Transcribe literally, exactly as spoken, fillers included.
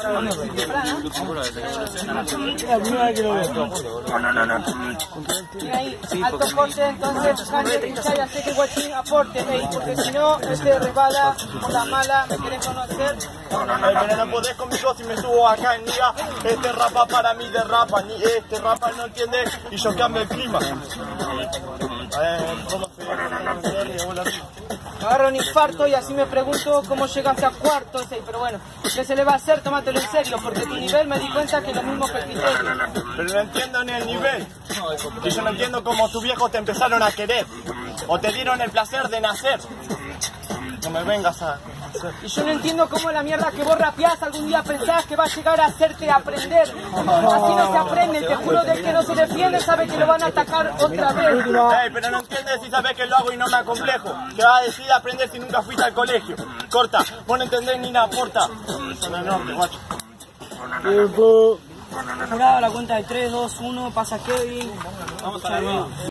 La primera vez que lo veo. Y ahí, alto corte, entonces, Canje, hincha, ya sé que Guachín aporte, ey, porque si no, este resbala por la mala, me quieren conocer. Ay, pero no podés conmigo si me subo acá en día. Este rapa para mí derrapa, ni este rapa no entiende y yo cambio el clima. Eh, ¿cómo se llama? Me agarro un infarto y así me pregunto cómo llegaste a cuartos, ey, pero bueno, ¿qué se le va a hacer? Tómatelo en serio, porque tu nivel me di cuenta que es lo mismo que el criterio. Pero no entiendo ni el nivel. Y yo no entiendo cómo tus viejos te empezaron a querer. O te dieron el placer de nacer. No me vengas a... Y yo no entiendo cómo la mierda que vos rapeás algún día pensás que va a llegar a hacerte aprender. Así no se aprende, te juro de que no se defiende, sabe que lo van a atacar otra vez. Ey, pero no entiendes si sabes que lo hago y no me acomplejo. Que va a decir aprender si nunca fuiste al colegio. Corta, vos no entendés ni nada aporta. Zona norte, guacho. Jurado, la cuenta de tres, dos, uno, pasa Kevin. Vamos a la